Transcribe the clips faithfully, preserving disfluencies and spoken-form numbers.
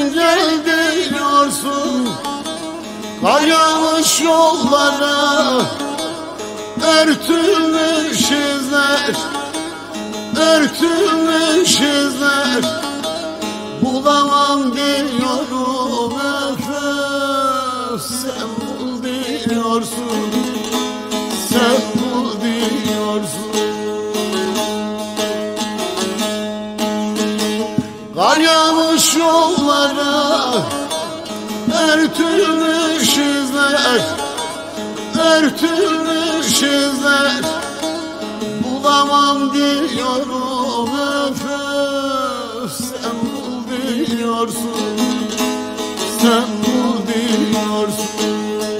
Sen gel diyorsun, kar yağmış yollara, örtülmüş izler, örtülmüş izler. Bulamam diyorum öf, sen bul diyorsun, sen bul diyorsun. Kar yağmış yollara, örtülmüş izler, örtülmüş izler. Bulamam diyorum öf, sen bul diyorsun, sen bul diyorsun.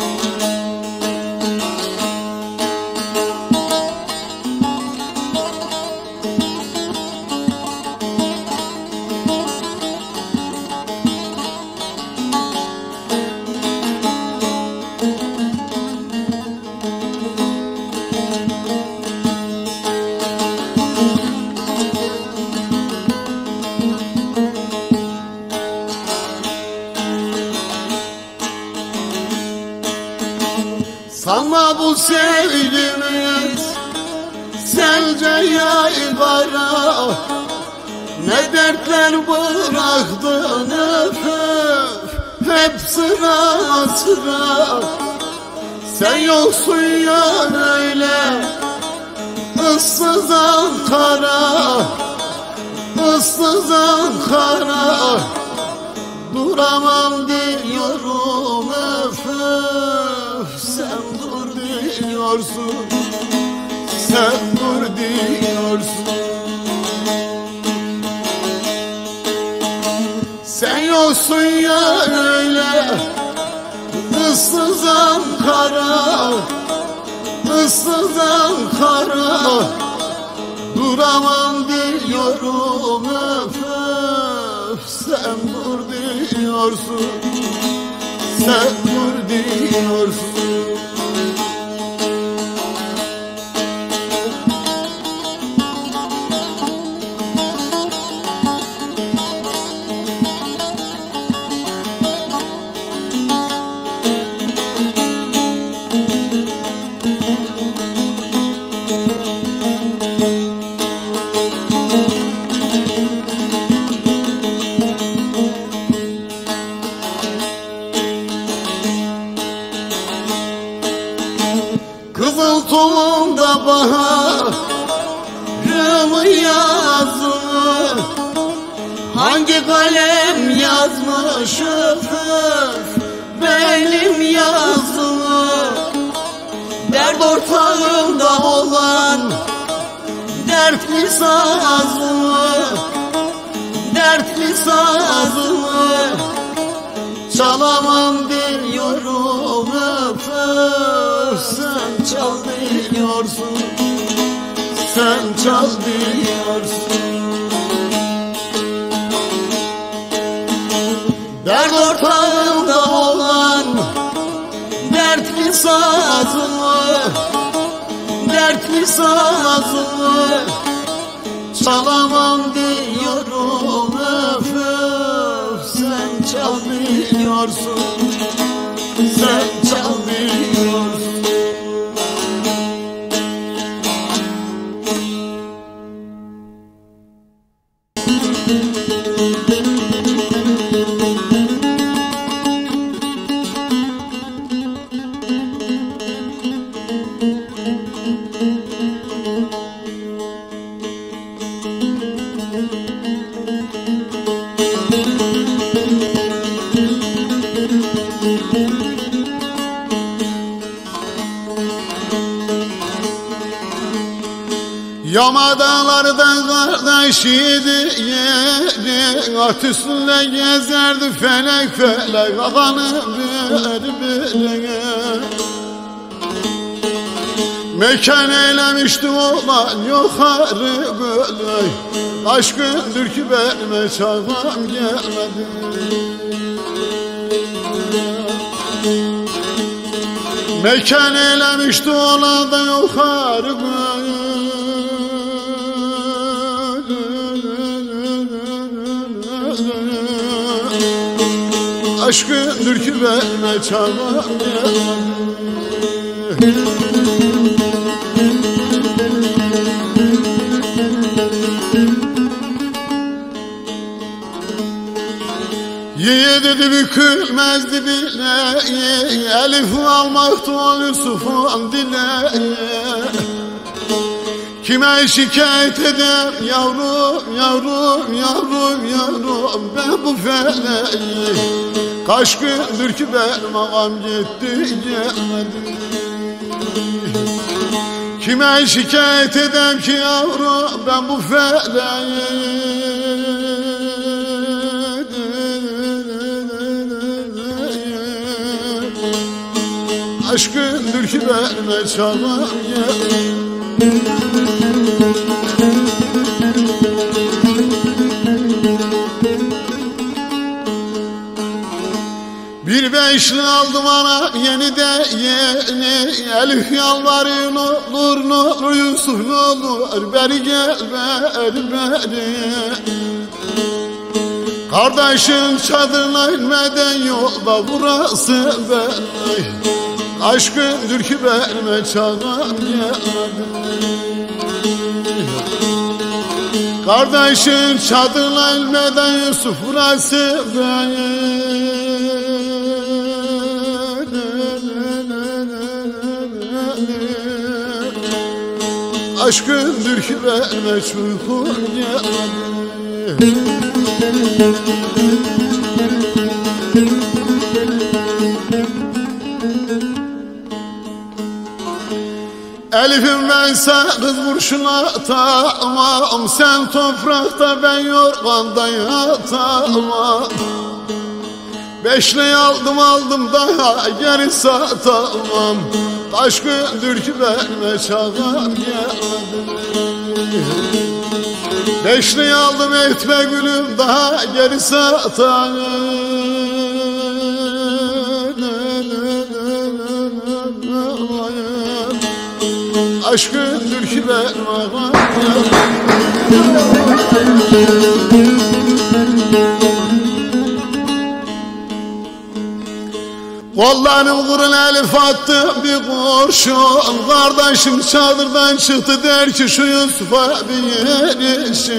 Sanma bu sevgimiz selce yaygara, ne dertler bıraktın öf, hep sıra sıra. Sen yoksun ya öyle ıssız Ankara, ıssız Ankara. Duramam diyorum öf, sen dur diyorsun, sen dur diyorsun. Sen yoksun ya öyle ıssız Ankara, ıssız Ankara. Duramam diyorum öf, sen dur diyorsun, sen dur diyorsun. Kızıl tulumda baharımı yazımı, hangi kalem yazmış öf, benim yazımı. Dert ortağımda olan dertli sazımı, dertli sazımı. Çalamam diyorum öf, sen çal diyorsun, sen çal diyorsun. Dert ortağımda olan dertli sazımı, dertli sazımı. Çalamam diyorum öf, sen çal diyorsun, sen çal diyorsun. Yama dağlarda kardeş idi yeri, at üstünde gezerdi felek felek, havanı birbirine. Mekan eylemişti olan yukarı böyle, aşkındır ki benime çağım gelmedi. Mekan eylemişti olan da yukarı böyle, Aşkındır ki verme çağıra Yiğidi bükülmezdi bile Elif almaktı o Yusuf'un dile Kime şikayet edem yavrum, yavrum, yavrum, yavrum Ben bu feleği Kaç gündür ki benim ağam gitti gelmedi Kime şikayet edem ki yavrum ben bu feleği Aşkındır ki benime çalan gel Bir beşli aldım ana yeni de yeni Elif yalvarıyor ne olur ne olur Yusuf ne olur Beri gel beri beri Kardeşin çadırına inmeden yolda burası ben Aşkındır ki benime çağıran gelmedi Kardeşin çadırına inmeden Yusuf burası ben Aşkındır ki benime çuykum gelmedi Elif'im ben sen kız kurşuna tamam Sen toprakta ben yorganda yatamam Beşli aldım aldım daha geri satamam Kaç gündür ki benime çağıran gelmedi Beşli aldım etme gülüm daha geri satamam Aşkındır ki benim ağam Kollarım kurun Elif attım bir kurşun Kardeşim çadırdan çıktı der ki şu Yusuf'a bir yerişi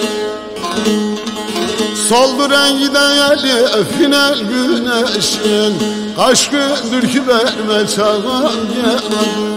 Soldu rengiden Elif'in el güneşin Kaç gündür ki benime çağıran gelmedi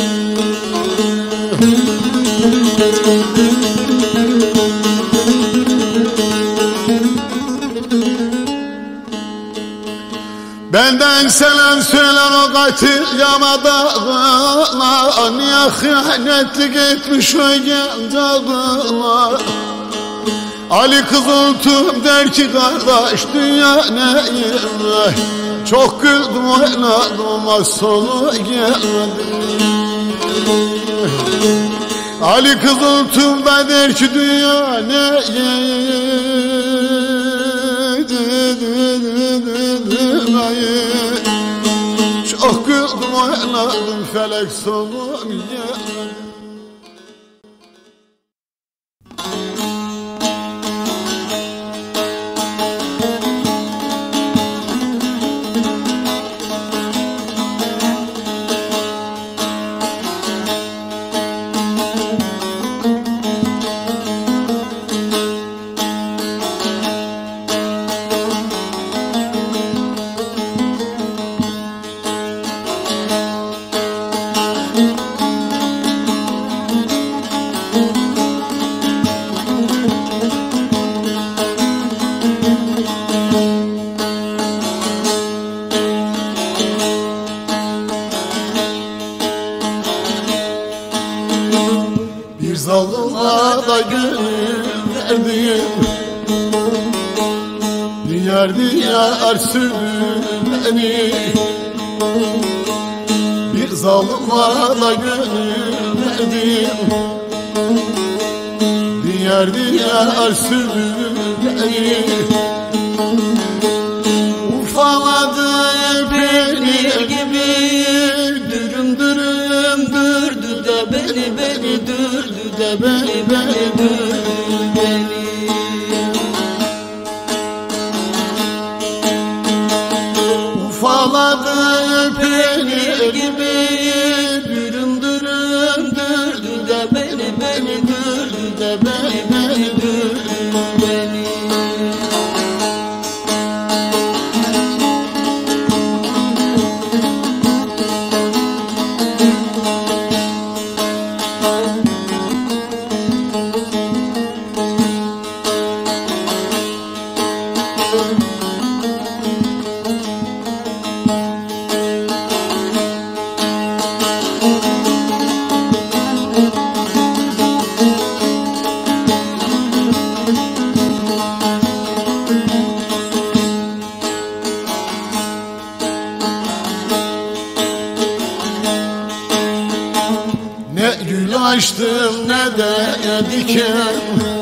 Benden selam söyler o katil yamadağına Niye hıyanetlik etmiş o gencadağına Ali Kızıltüm der ki kardeş dünya neyim Çok güldüm oynadım ama sonu gelmedi Ali Kızıltüm da der ki dünya neyim Çok güldüm oynadım felek sonu gelmedi Bir zalıma da gönül verdim Diyar diyar sürdü beni Bir zalıma da gönül verdim Diyar diyar sürdü beni Ufaladı beni gibi Dürüm dürüm dürdü de beni beni dürdü de beni beni dürdü beni iken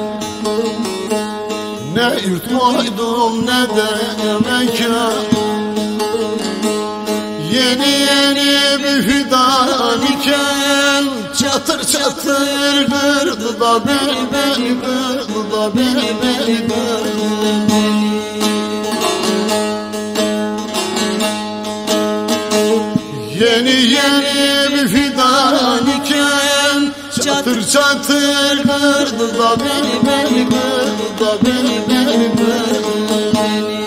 ne yurt koydum ne de mekan. Yeni yeni bir fidan iken çatır çatır kırdı da beni, beni kırdı da beni, beni kırdı beni. Yeni yeni bir fidan iken çatır çatır kırdı da beni, beni kırdı da beni, beni kırdı beni.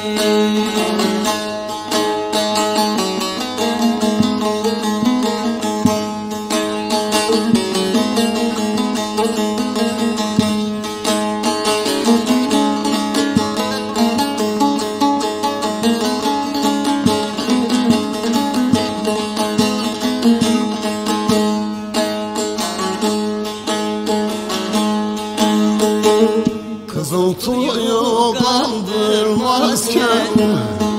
Kızıltuyu kandırmazken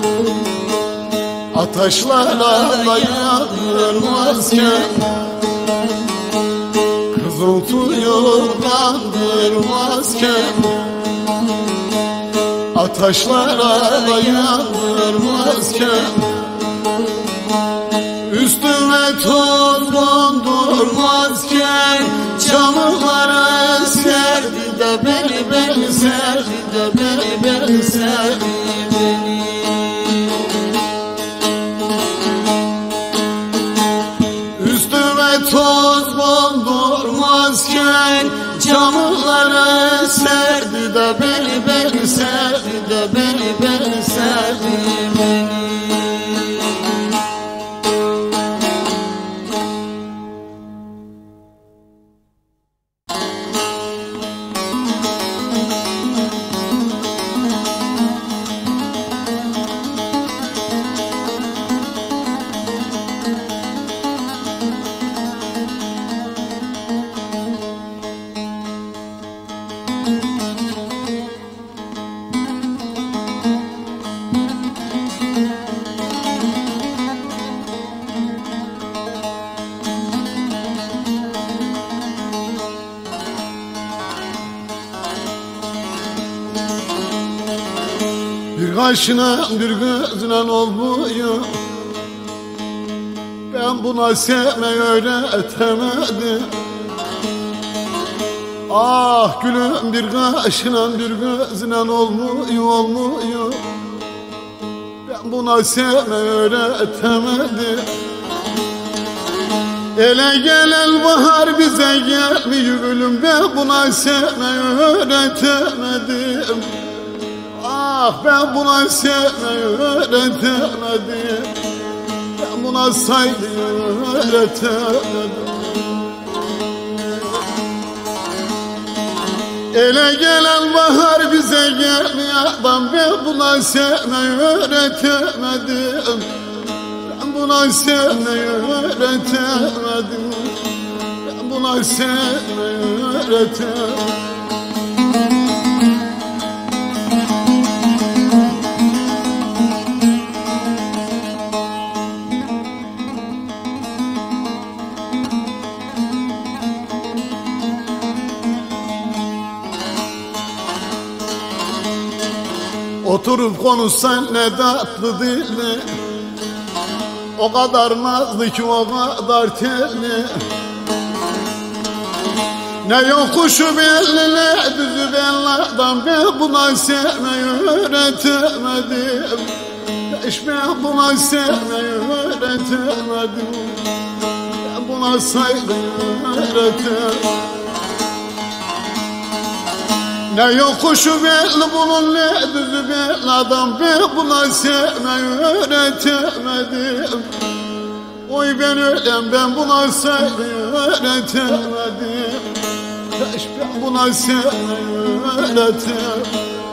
ateşlerle yandırmazken Kızıltuyu kandırmazken ateşlerle yandırmazken üstüme toz kondurmazken çamurlara serdi de beni, beni serdi de beni, beni serdi beni. Üstüme toz kondurmazken çamurlara serdi de beni, beni serdi de beni, beni serdi beni. Bir kaşına bir gözüne olmuyor, ben buna sevmeyi öğretemedim. Ah gülüm bir kaşına bir gözüne olmuyor, olmuyor, ben buna sevmeyi öğretemedim. Ele gelen bahar bize gelmiyor gülüm, ben buna sevmeyi öğretemedim. Ah ben buna sevmeyi öğretemedim, ben buna saygıyı öğretemedim. Ele gelen bahar bize gelmiyor adam, ben buna sevmeyi öğretemedim. Ben buna sevmeyi öğretemedim, ben buna sevmeyi öğretemedim. Oturup konuşsan ne tatlı dili, o kadar nazlı ki o kadar telli. Ne yokuşu belli ne düzü belli adam, ben buna sevmeyi öğretemedim. Hiç ben buna sevmeyi öğretemedim, ben buna saygıyı öğretemedim. Ne yokuşu belli bunun ne düzü belli adam, ben buna sevmeyi öğretemedim. Oy ben öylem ben buna saygıyı öğretemedim. Hiç ben buna sevmeyi öğretemedim.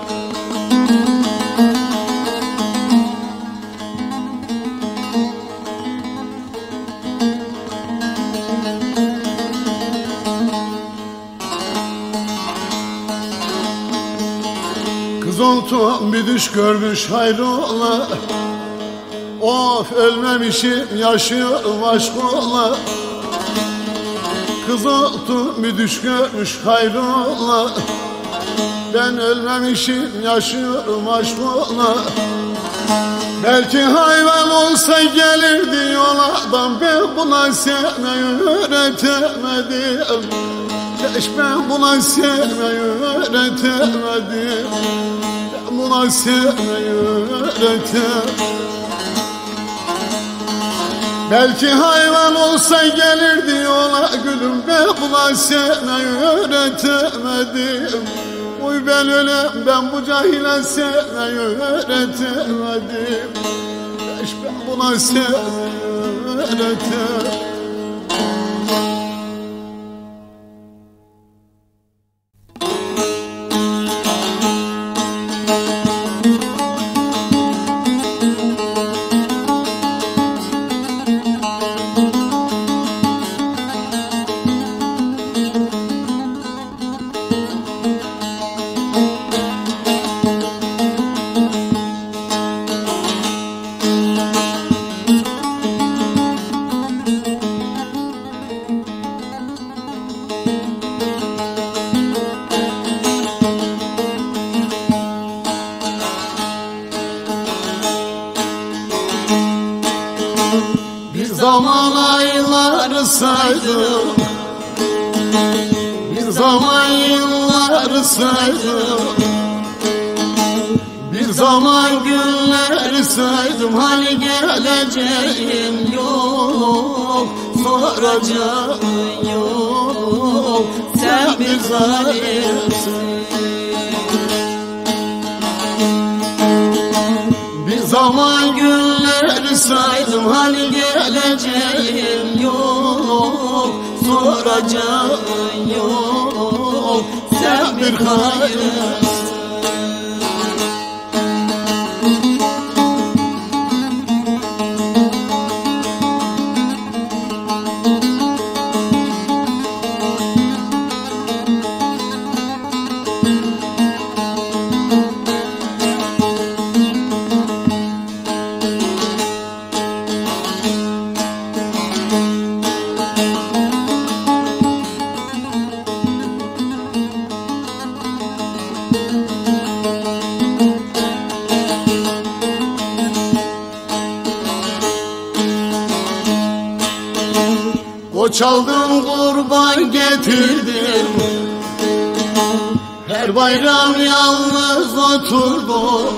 Kızıltuğum bir düş görmüş hayrola, of ölmemişim yaşıyorum aşk ola. Kız oldu bir düş görmüş hayrola. Ben ölmemişim yaşıyorum aşkla. Belki hayvan olsa gelirdi yoladan. Ben buna sevmeyi öğretemedim. Keş ben buna sevmeyi öğretemedim. Ben buna sevmeyi öğretemedim. Belki hayvan olsa gelirdi yola gülüm. Ben buna sevmeyi öğretemedim. Uy ben ölem ben bu cahile sevmeyi öğretemedim. Keş ben buna sevmeyi öğretemedim. Bir zaman ayları saydım, bir zaman yılları saydım, bir zaman günleri saydım. Hani geleceğim yok, soracağım yok. Sen bir zalimsin. Bir zaman günleri saydım. Hani geleceğim yok, soracağım yok. Sen bir hayırsın. Koç aldım kurban getirdim, her bayram yalnız oturdum.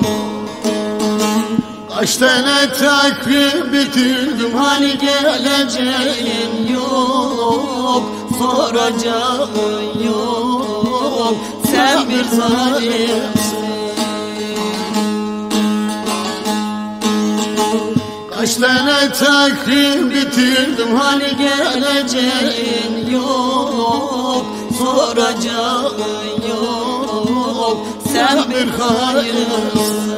Kaç tane takvim bitirdim. Hani geleceğin yok, soracağın yok. Sen bir zalimsin. Kaç tane takvim bitirdim. Hani geleceğin yok, soracağın yok. Sen bir hayırsın.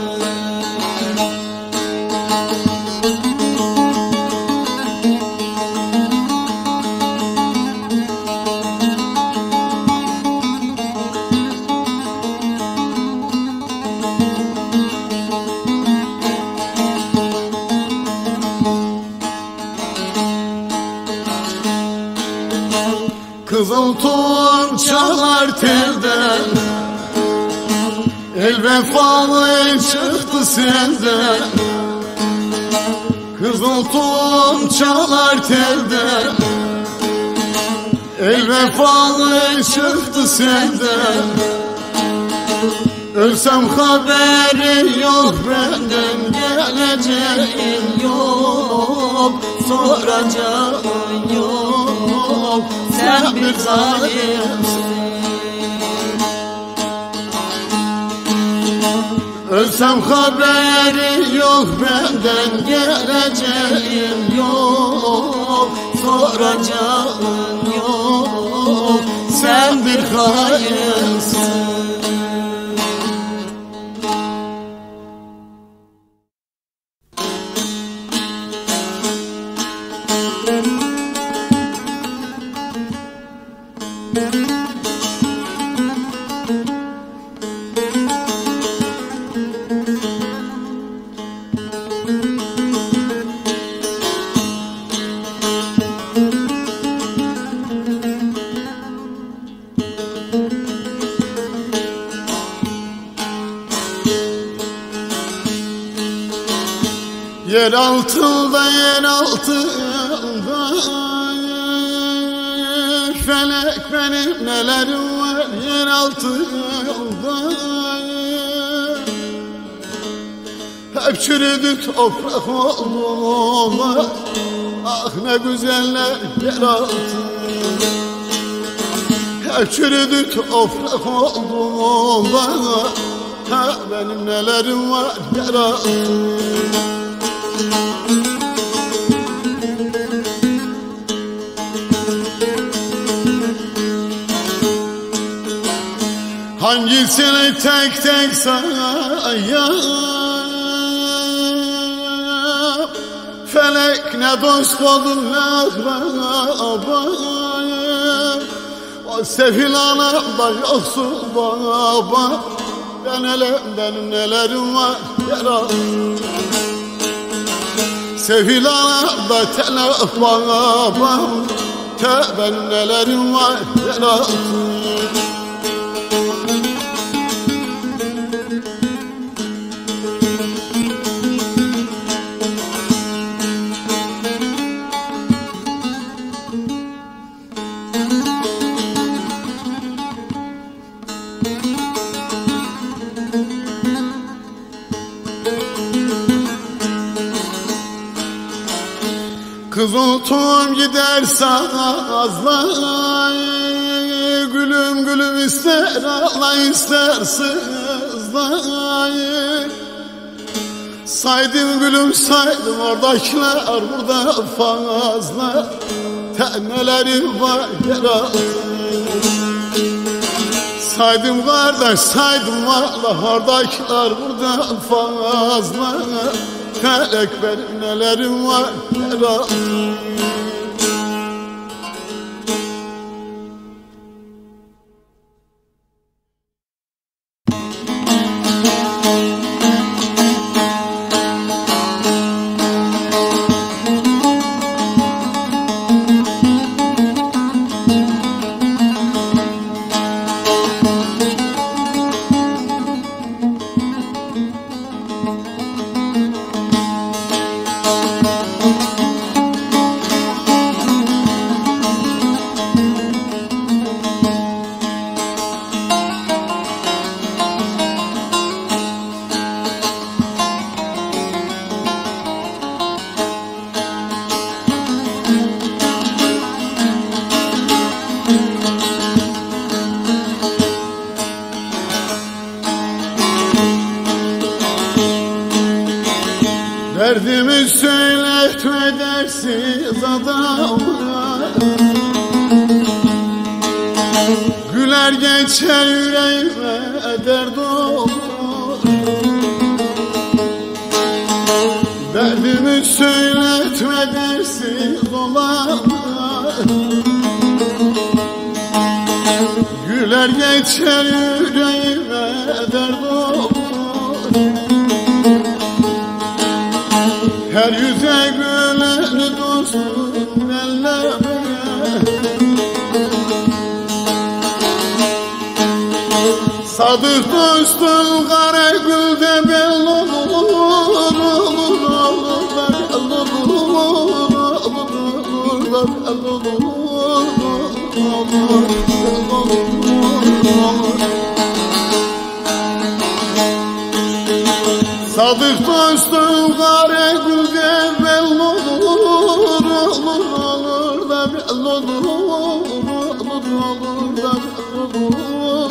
Kızıl ton çalar telden, el vefalı çıktı senden. Kızıl ton çalar telden, el vefalı çıktı senden. Ölsem haberi yok benden, geleceğin yok, soracağın yok. Sen bir zalimsin. Ölsem haberi yok benden, geleceğin yok, soracağın yok. Sen bir hayırsın. Yer altında, yer altında felek benim nelerim var yer altında. Hep çürüdü toprak oldular. Ah ne güzeller yer altında. Hep çürüdü toprak oldular. Ha benim nelerim var yer altında. Hangisini tek tek sayayım? Felek ne dost oldu ne akrabayım. O sefil anam da yoksul baba. Ben hele benim nelerim var yaram. Sefil anam da telef baba. Te benim nelerim var yaram. Kızıltuğum gider sazla, gülüm gülüm ister ağla ister sızlayı. Saydım gülüm saydım oradakiler burada fazla. Teneleri var yer. Saydım kardeş saydım valla oradakiler burada fazla. Felek benim nelerim var yer. Derdimi söyletme dersiz adamlar. Güler geçer yüreğime dert olur. Derdimi söyletme dersiz olanlar. Güler geçer yüreğime dert olur. Her yüze güleni dostum elleme. Sadık dostum kara gülde belli olur. Olur olur da belli olur. Olur da belli olur. Olur. Sadık dostum kara gülde belli olur. Olur olur da belli olur. Olur olur da belli olur.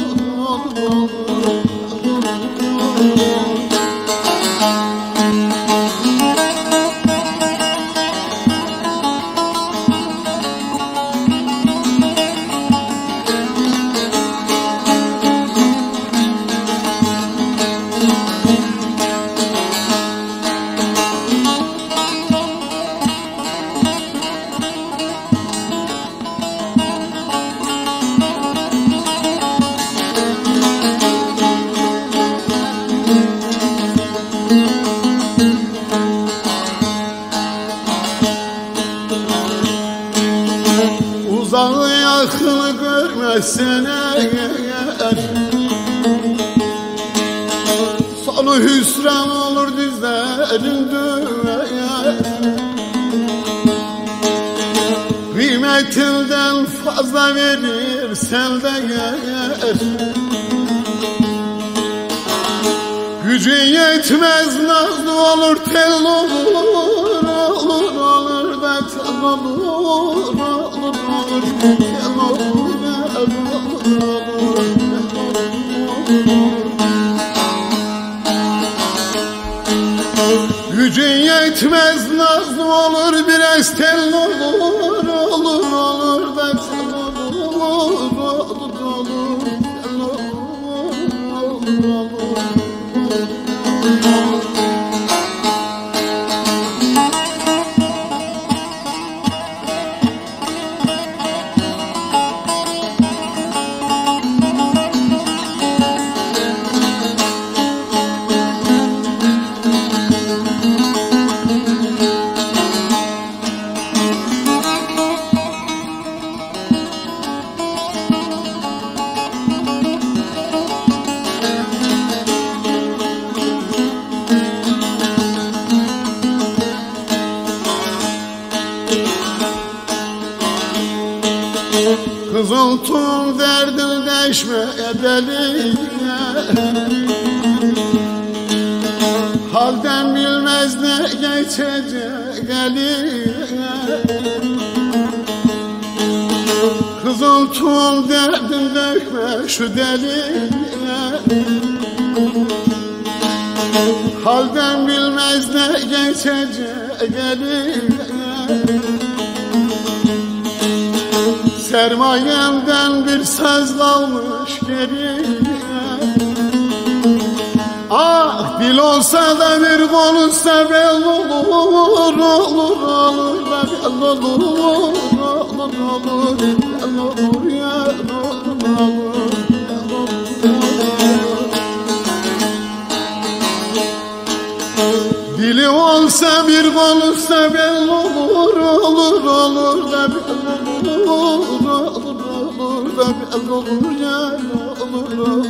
Uzağı yakını görmezsene eğer, sonu hüsran olur dizlerin düğer. Kıymetinden fazla verir selde yer. Gücün yetmez nazlı olur tel olur, olur olur da tel olur, olur olur tel olur, olur olur. Gücün yetmez nazlı olur biraz tel olur, olur olur da tel olur, olur olur tel olur, olur olur. Kızıltun derdin deşme edeli, halden bilmez ne geçecek eli. Kızıltun derdin dökme şu deli, halden bilmez ne geçecek eli. Sermayemden bir söz kalmış geriye. Ah dil olsa da bir konuşsa belli olur, olur olur da belli olur, olur olur belli olur ya, olur olur. Dili olsa bir konuşsa belli olur, olur olur da belli olur, olur olur da belli olur ya, olur olur.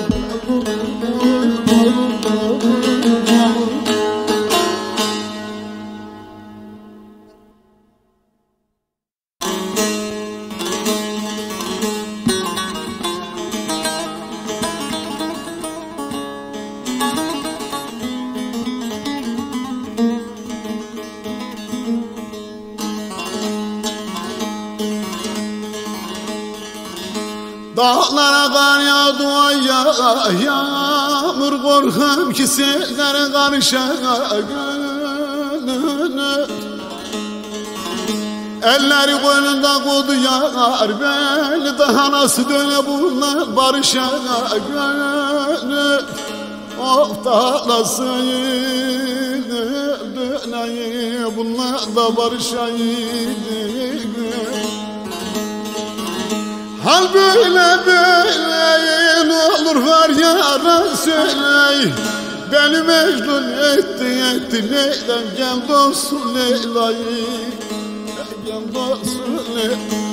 Dağlara kar yağdı ay ya, yağmur korkum ki sellere karışa gönlünü. Elleri koynunda kodu yar beni, daha nasıl döne bunlar barışa gönlü. Of da nasıl döneyim bunlar da barışayım. Hal böyle böyle ne olur var yara söyle. Beni mecnun etti etti Leyla'm, gel dostum Leyla'yı, gel dostum Leyla'yı.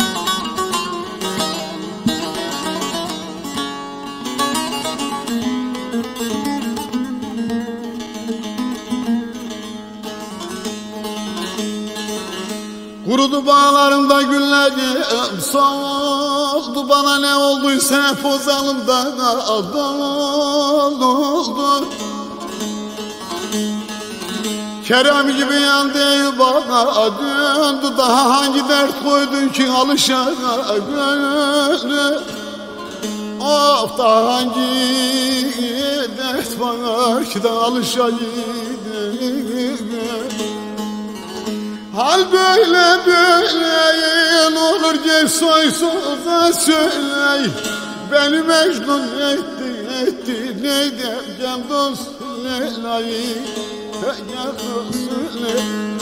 Kurudu bağlarımda güllerim, soldu bana ne olduysa hep o zalimden doldu. Kerem gibi yandı bana döndü, daha hangi dert koydun ki alışa gönlü. Of daha hangi dert var ki de alışayım. Hal böyle böyle ne olur gel soysuza söyle. Beni mecnun etti etti neyden gel dost Leyla'yı, gel dost Leyla'yı.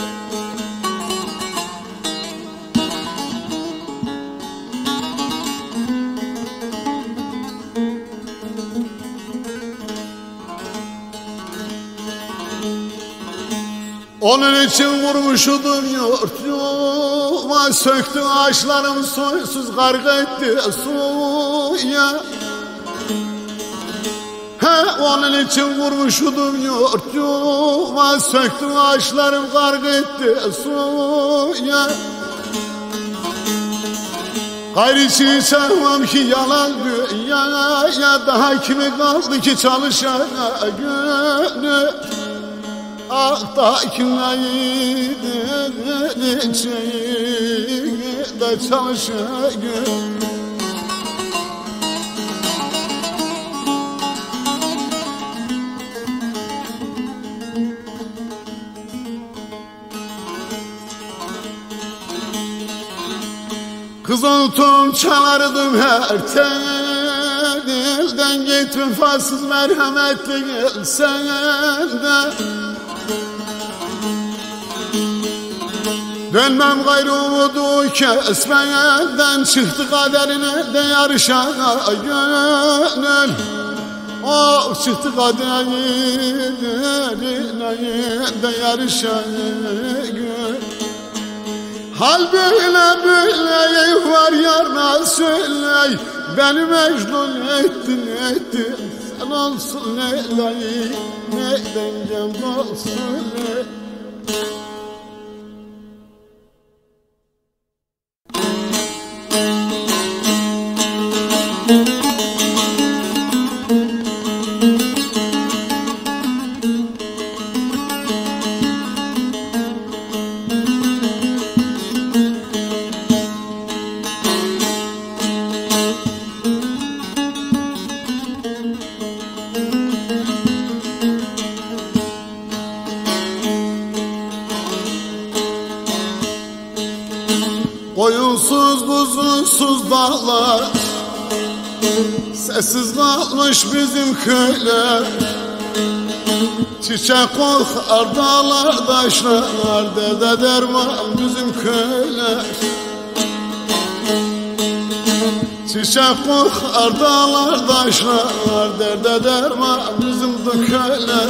Onun için vurmuşudur yurt yuva, söktü ağaçlarım soysuz karga etti suya. He onun için vurmuşudum yurtcuma, söktüm ağaçlarım karg etti suya. Gayrı için sarmam ki yalan dünya, ya daha kimi kaldı ki çalışana gönül. Ah da kimleri de çalışana gönül. Kızıltım çalardım her telden, git vefasız merhametli gelsen de. Dönmem gayrı umudu kesmeden, çıktı kaderine de yarışana gönül. Oh çıktı kaderine de yarışana gönül. Hal böyle böyle var yarına söyle, beni mecnun ettin ettin. Sen olsun Leyla'yı neyden cem olsun Leyla. Koyunsuz kuzunsuz dağlar, sessiz kalmış bizim köyler. Çiçek kokar dağlar taşlar, derde derman bizim köyler. Çiçek kokar dağlar taşlar, derde derman bizim de köyler.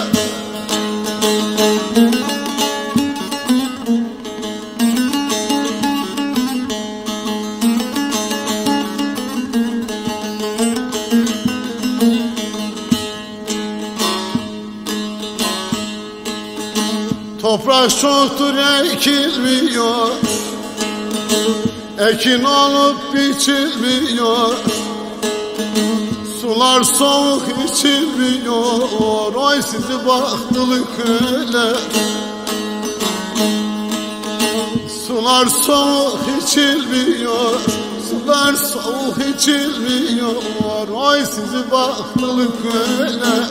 Toprak çoktur ekilmiyor, ekin olup biçilmiyor. Sular soğuk içilmiyor, oy sizi baktılı köyler. Sular soğuk içilmiyor, sular soğuk içilmiyor, oy sizi baktılı köyler.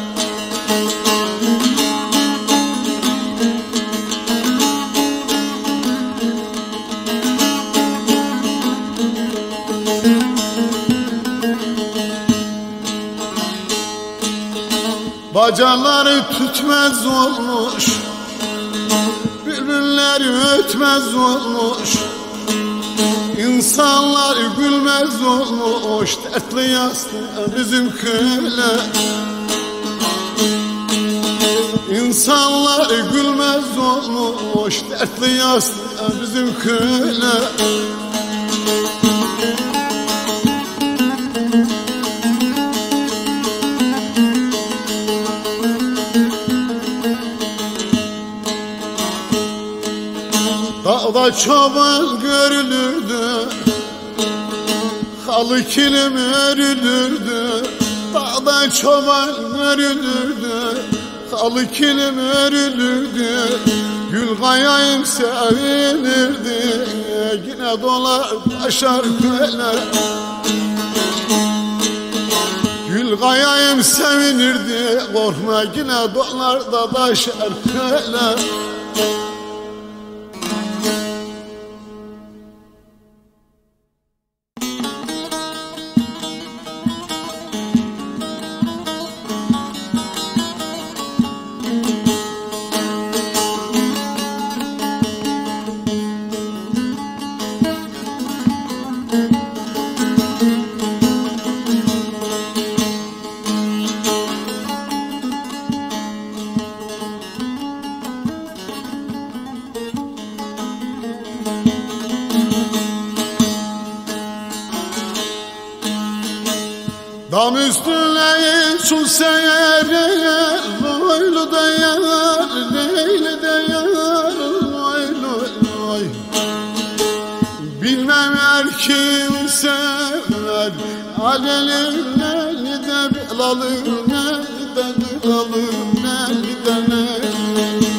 Bacaları tütmez olmuş, bülbüller ötmez olmuş. İnsanlar gülmez olmuş, dertli yaslı bizim köyler. İnsanlar gülmez olmuş, dertli yaslı bizim köyler. Dağda çoban görülürdü, halı kilim örülürdü. Dağda çoban görülürdü, halı kilim örülürdü. Gül kayayım sevinirdi, yine dolar taşar köyler. Gül kayayım sevinirdi, korkma yine dolar da taşar köyler. su seyre Loylu da yar Leyli de yar Loylu loy Bilmem er kim sever Alelim neli de bilalım Neli de bilalım Neli de neli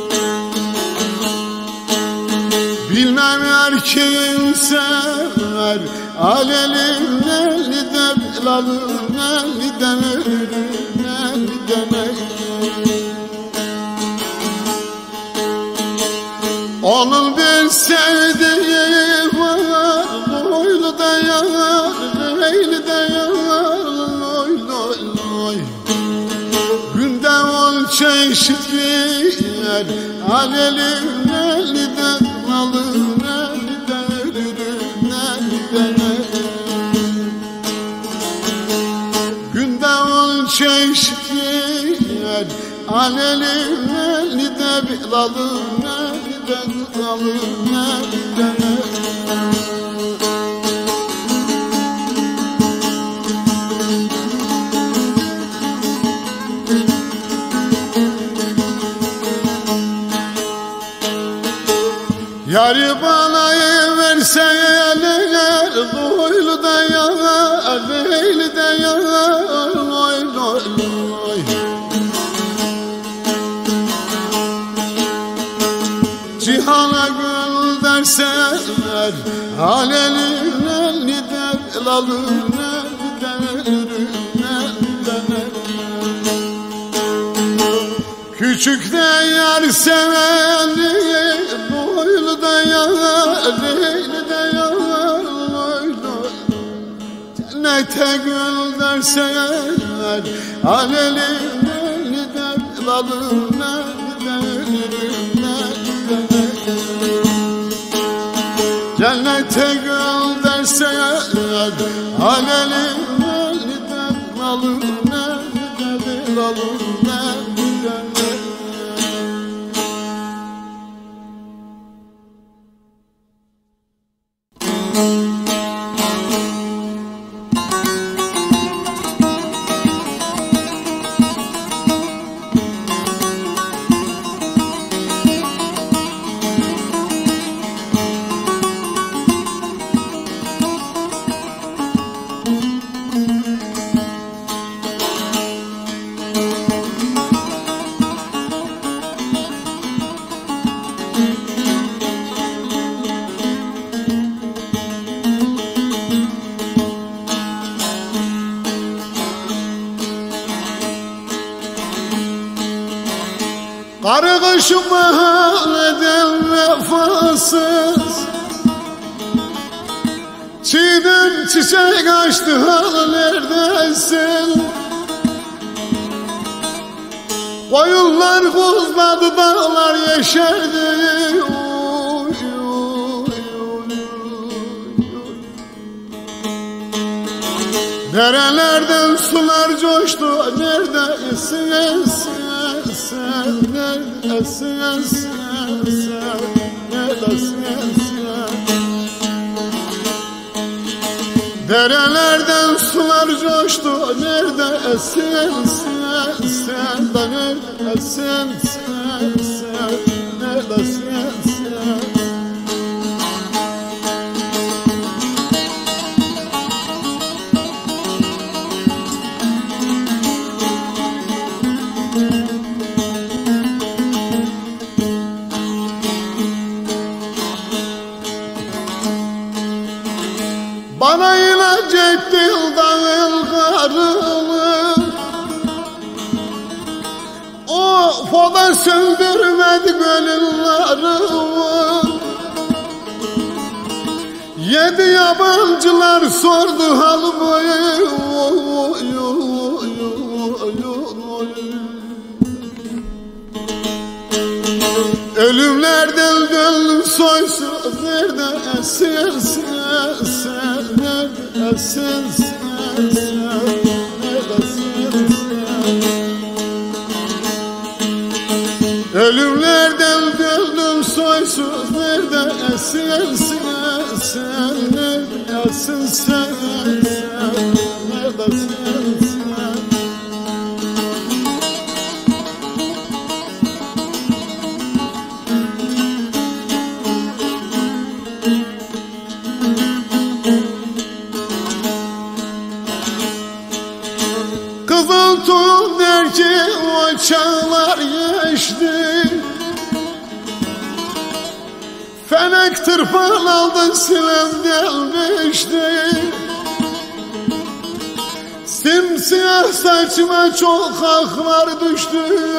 Bilmem er kim sever Alelim neli de bilalım Neli de neli Neli de neli Onun bir sevdiği var Loylu da yar Leyli de yar Loy loy loy Günde on çeşit giyer Alelim neli de bilalım Neli de ölürüm Neli de neli Günde on çeşit giyer Alelim neli de bilalım Neli de bilalım Neli de neli Yarı bana verse eğer Loylu da yar Leyli de yar Loy loy loy Cihana gül derseler Alelim neli de bilalım Neli de ölürüm Neli de neli Küçük de yar seveni Loylu da yar Leyli de yar Loylu Cennete gül derseler Alelim neli de bilalım Neli de ölürüm Neli de neli Cennete gül derseler Alelim neli de bilalım Neli de bilalım Neli de neli Karı kış mahalleden vefasız Çiğdem çiçek açtı hala neredesin Koyunlar buzladı dağlar yeşerdi oy, oy, oy, oy. Derelerden sular coştu neredesin sen neredesin sen neredesin sen Derelerden sular coştu neredesin sen sen de neredesin sen sen neredesin sen Bana ilaç ettin dağıl karını Of o da söndürmedi gönüllerimi Yedi yabancılar sordu halımı Ölümlerden döndüm soysuz neredesin sen sen neredesin sen sen neredesin sen Ölümlerden döndüm soysuz neredesin sen sen neredesin sen sen neredesin sen çağlar geçti. Felek tırpan aldı silem gelmişti. Simsiyah saçıma çok aklar düştü.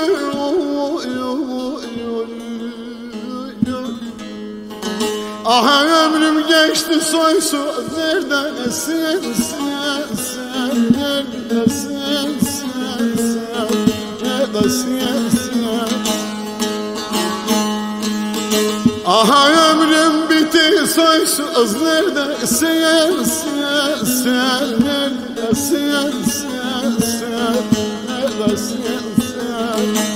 Aha ömrüm geçti soysuz, neredesin sen, sen neredesin sen, sen neredesin sen. Aha ömrüm bitti soysuz, neredesin sen, sen neredesin sen, sen neredesin sen.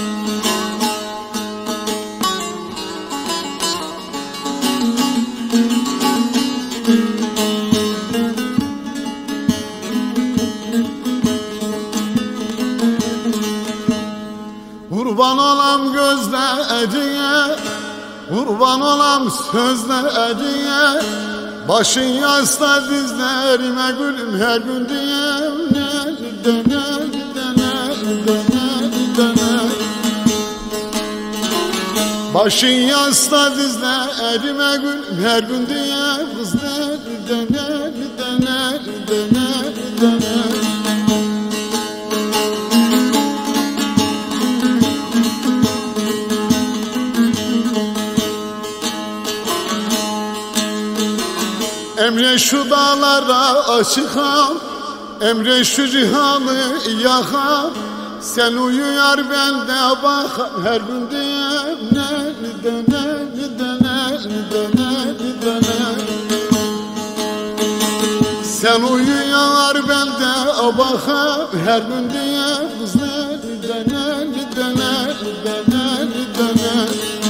Kurban olam gözlerine, kurban olam sözlerine, başın yasta dizlerime gülüm her gün diye. Döner, döner, döner, döner. Başın yasta dizlerime gülüm her gün diye. Kızlar döner, döner, döner, döner. Emre şu dağlara çıkam, emre şu cihanı yakam. Sen uyuyar ben de bakam her gün diye. Döner, döner, döner, döner, döner. Sen uyuyar ben de bakam her gün diye. Kızlar döner, döner, döner, döner.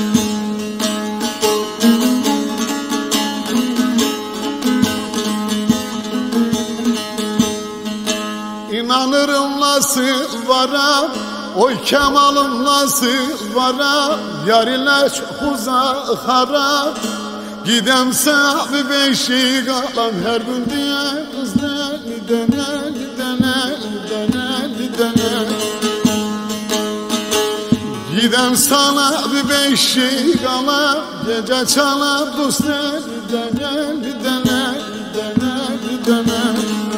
İnanırım nasıl varam, oy kemalım nasıl varam. Yar ile çok uzak harap, gidem sahibi beşik alam her gün diye. Kızlar döner, döner, döner, döner. Gidem sana bir beşik alam, gece çalar dostlar. Döner, döner, döner, döner.